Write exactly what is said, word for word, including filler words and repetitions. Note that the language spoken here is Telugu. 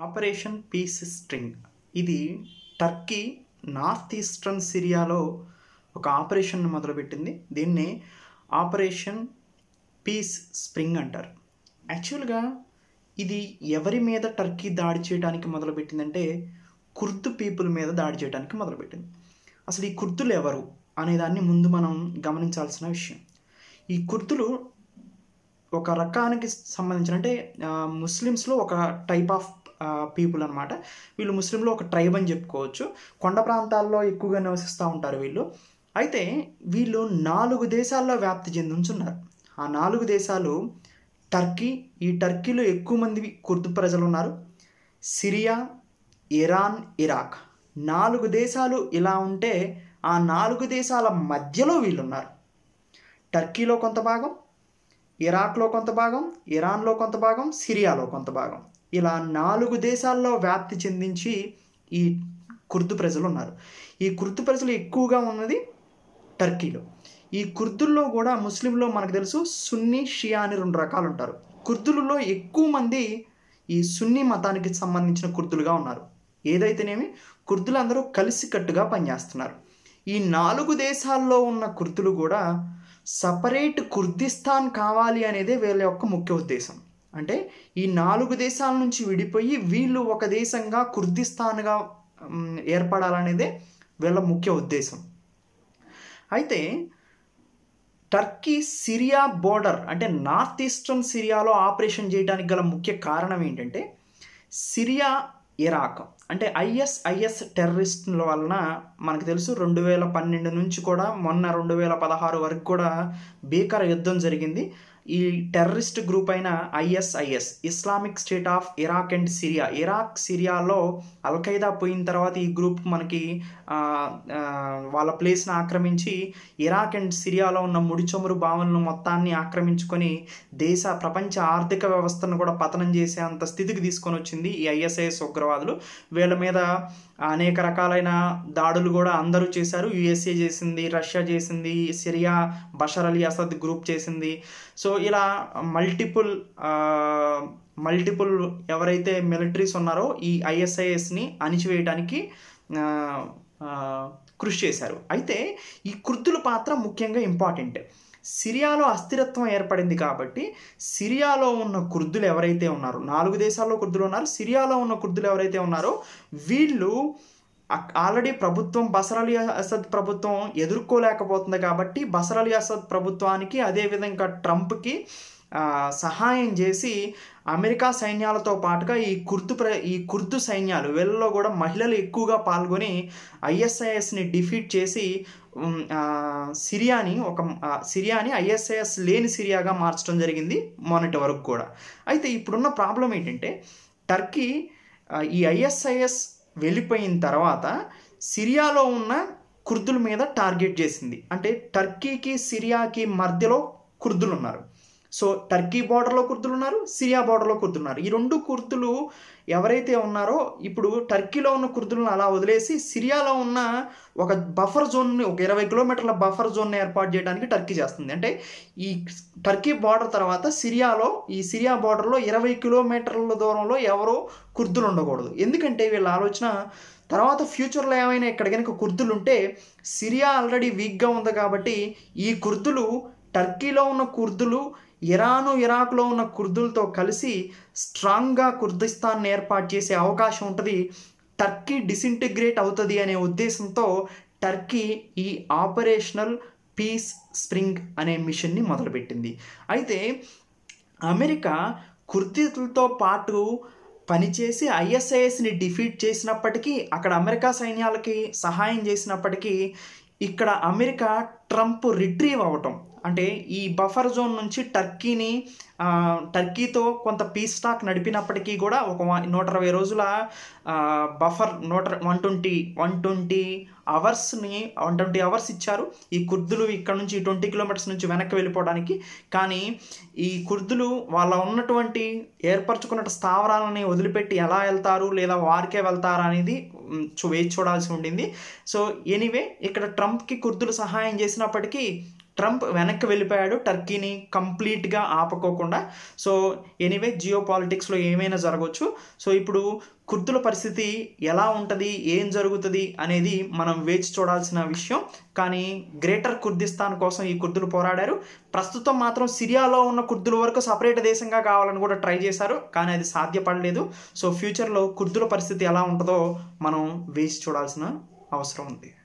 ఆపరేషన్ పీస్ స్ట్రింగ్ ఇది టర్కీ నార్త్ ఈస్టర్న్ సిరియాలో ఒక ఆపరేషన్ మొదలుపెట్టింది. దీన్ని ఆపరేషన్ పీస్ స్ప్రింగ్ అంటారు. యాక్చువల్గా ఇది ఎవరి మీద టర్కీ దాడి చేయడానికి మొదలుపెట్టిందంటే కుర్దు పీపుల్ మీద దాడి చేయడానికి మొదలుపెట్టింది. అసలు ఈ కుర్దులు ఎవరు అనేదాన్ని ముందు మనం గమనించాల్సిన విషయం. ఈ కుర్దులు ఒక రకానికి సంబంధించిన అంటే ముస్లిమ్స్లో ఒక టైప్ ఆఫ్ పీపుల్ అనమాట. వీళ్ళు ముస్లింలో ఒక ట్రైబ్ అని చెప్పుకోవచ్చు. కొండ ప్రాంతాల్లో ఎక్కువగా నివసిస్తూ ఉంటారు వీళ్ళు. అయితే వీళ్ళు నాలుగు దేశాల్లో వ్యాప్తి చెంది ఉంచున్నారు. ఆ నాలుగు దేశాలు టర్కీ, ఈ టర్కీలో ఎక్కువ మంది కుర్దు ప్రజలు ఉన్నారు. సిరియా, ఇరాన్, ఇరాక్ నాలుగు దేశాలు ఇలా ఉంటే ఆ నాలుగు దేశాల మధ్యలో వీళ్ళు ఉన్నారు. టర్కీలో కొంత భాగం, ఇరాక్లో కొంత భాగం, ఇరాన్లో కొంత భాగం, సిరియాలో కొంత భాగం, ఇలా నాలుగు దేశాల్లో వ్యాప్తి చెందించి ఈ కుర్దు ప్రజలు ఉన్నారు. ఈ కుర్దు ప్రజలు ఎక్కువగా ఉన్నది టర్కీలో. ఈ కుర్దుల్లో కూడా ముస్లింలో మనకు తెలుసు సున్నీ, షియా అని రెండు రకాలు ఉంటారు. కుర్దులలో ఎక్కువ మంది ఈ సున్నీ మతానికి సంబంధించిన కుర్దులుగా ఉన్నారు. ఏదైతేనేమి కుర్దులందరూ కలిసికట్టుగా పనిచేస్తున్నారు. ఈ నాలుగు దేశాల్లో ఉన్న కుర్దులు కూడా సపరేట్ కుర్దిస్తాన్ కావాలి అనేదే వీళ్ళ యొక్క ముఖ్య ఉద్దేశం. అంటే ఈ నాలుగు దేశాల నుంచి విడిపోయి వీళ్ళు ఒక దేశంగా కుర్దిస్తాన్గా ఏర్పడాలనేదే వీళ్ళ ముఖ్య ఉద్దేశం. అయితే టర్కీ సిరియా బోర్డర్ అంటే నార్త్ ఈస్టర్న్ సిరియాలో ఆపరేషన్ చేయడానికి గల ముఖ్య కారణం ఏంటంటే సిరియా, ఇరాక్ అంటే ఐఎస్ ఐఎస్ టెర్రరిస్టుల వలన మనకు తెలుసు రెండు వేల పన్నెండు నుంచి కూడా మొన్న రెండు వేల పదహారు వరకు కూడా భీకర యుద్ధం జరిగింది. ఈ టెర్రరిస్ట్ గ్రూప్ అయిన ISIS Islamic State of Iraq and Syria, Iraq సిరియాలో అల్ఖైదా పోయిన తర్వాత ఈ గ్రూప్ మనకి వాళ్ళ ప్లేస్ని ఆక్రమించి ఇరాక్ అండ్ సిరియాలో ఉన్న ముడి చమురు భావనలను మొత్తాన్ని ఆక్రమించుకొని దేశ ప్రపంచ ఆర్థిక వ్యవస్థను కూడా పతనం చేసే అంత స్థితికి తీసుకొని వచ్చింది ఈ ఐఎస్ఐఎస్ ఉగ్రవాదులు. వీళ్ళ మీద అనేక రకాలైన దాడులు కూడా అందరూ చేశారు. యుఎస్ఏ చేసింది, రష్యా చేసింది, Syria Bashar Ali Assad group చేసింది. సో ఇలా మల్టిపుల్ మల్టిపుల్ ఎవరైతే మిలిటరీస్ ఉన్నారో ఈ ఐఎస్ఐఎస్ని అణిచివేయడానికి కృషి చేశారు. అయితే ఈ కుర్దుల పాత్ర ముఖ్యంగా ఇంపార్టెంట్. సిరియాలో అస్థిరత్వం ఏర్పడింది కాబట్టి సిరియాలో ఉన్న కుర్దులు ఎవరైతే ఉన్నారో, నాలుగు దేశాల్లో కుర్దులు ఉన్నారు, సిరియాలో ఉన్న కుర్దులు ఎవరైతే ఉన్నారో వీళ్ళు ఆల్రెడీ ప్రభుత్వం బషర్ అలీ అసద్ ప్రభుత్వం ఎదుర్కోలేకపోతుంది కాబట్టి బషర్ అలీ అసద్ ప్రభుత్వానికి అదేవిధంగా ట్రంప్కి సహాయం చేసి అమెరికా సైన్యాలతో పాటుగా ఈ కుర్దు ప్ర ఈ కుర్దు సైన్యాలు వీళ్ళలో కూడా మహిళలు ఎక్కువగా పాల్గొని ఐఎస్ఐఎస్ని డిఫీట్ చేసి సిరియాని ఒక సిరియాని ఐఎస్ఐఎస్ లేని సిరియాగా మార్చడం జరిగింది మొన్నటి వరకు కూడా. అయితే ఇప్పుడున్న ప్రాబ్లం ఏంటంటే టర్కీ ఈ ఐఎస్ఐఎస్ వెళ్ళిపోయిన తర్వాత సిరియాలో ఉన్న కుర్దుల మీద టార్గెట్ చేసింది. అంటే టర్కీకి సిరియాకి మధ్యలో కుర్దులు ఉన్నారు. సో టర్కీ బార్డర్లో కుర్దులు ఉన్నారు, సిరియా బార్డర్లో కుర్దులు ఉన్నారు. ఈ రెండు కుర్దులు ఎవరైతే ఉన్నారో ఇప్పుడు టర్కీలో ఉన్న కుర్దులను అలా వదిలేసి సిరియాలో ఉన్న ఒక బఫర్ జోన్ని, ఒక ఇరవై కిలోమీటర్ల బఫర్ జోన్ని ఏర్పాటు చేయడానికి టర్కీ చేస్తుంది. అంటే ఈ టర్కీ బార్డర్ తర్వాత సిరియాలో ఈ సిరియా బార్డర్లో ఇరవై కిలోమీటర్ల దూరంలో ఎవరో కుర్దులు ఉండకూడదు. ఎందుకంటే వీళ్ళ ఆలోచన తర్వాత ఫ్యూచర్లో ఏమైనా ఇక్కడ కనుక కుర్దులు ఉంటే సిరియా ఆల్రెడీ వీక్గా ఉంది కాబట్టి ఈ కుర్దులు టర్కీలో ఉన్న కుర్దులు ఇరాను, ఇరాక్లో ఉన్న కుర్దులతో కలిసి స్ట్రాంగ్గా కుర్దిస్తాన్ని ఏర్పాటు చేసే అవకాశం ఉంటుంది, టర్కీ డిసింటిగ్రేట్ అవుతుంది అనే ఉద్దేశంతో టర్కీ ఈ ఆపరేషనల్ పీస్ స్ప్రింగ్ అనే మిషన్ని మొదలుపెట్టింది. అయితే అమెరికా కుర్దీలతో పాటు పనిచేసి ఐఎస్ఐఎస్ని డిఫీట్ చేసినప్పటికీ, అక్కడ అమెరికా సైన్యాలకి సహాయం చేసినప్పటికీ ఇక్కడ అమెరికా ట్రంప్ రిట్రీవ్ అవ్వటం అంటే ఈ బఫర్ జోన్ నుంచి టర్కీని టర్కీతో కొంత పీస్ టాక్ నడిపినప్పటికీ కూడా ఒక నూట ఇరవై రోజుల బఫర్ నూట వన్ ట్వంటీ వన్ ట్వంటీ అవర్స్ని వన్ ట్వంటీ అవర్స్ ఇచ్చారు ఈ కుర్దులు ఇక్కడ నుంచి ట్వంటీ కిలోమీటర్స్ నుంచి వెనక్కి వెళ్ళిపోవడానికి. కానీ ఈ కుర్దులు వాళ్ళ ఉన్నటువంటి ఏర్పరచుకున్న స్థావరాలని వదిలిపెట్టి ఎలా వెళ్తారు లేదా వారికే వెళ్తారా అనేది వేచి చూడాల్సి ఉండింది. సో ఎనీవే ఇక్కడ ట్రంప్కి కుర్దులు సహాయం చేసినప్పటికీ ట్రంప్ వెనక్కి వెళ్ళిపోయాడు టర్కీని కంప్లీట్గా ఆపుకోకుండా. సో ఎనీవే జియో పాలిటిక్స్లో ఏమైనా జరగవచ్చు. సో ఇప్పుడు కుర్దుల పరిస్థితి ఎలా ఉంటుంది, ఏం జరుగుతుంది అనేది మనం వేచి చూడాల్సిన విషయం. కానీ గ్రేటర్ కుర్దిస్తాన్ కోసం ఈ కుర్దులు పోరాడారు. ప్రస్తుతం మాత్రం సిరియాలో ఉన్న కుర్దుల వరకు సపరేట్ దేశంగా కావాలని కూడా ట్రై చేశారు, కానీ అది సాధ్యపడలేదు. సో ఫ్యూచర్లో కుర్దుల పరిస్థితి ఎలా ఉంటుందో మనం వేచి చూడాల్సిన అవసరం ఉంది.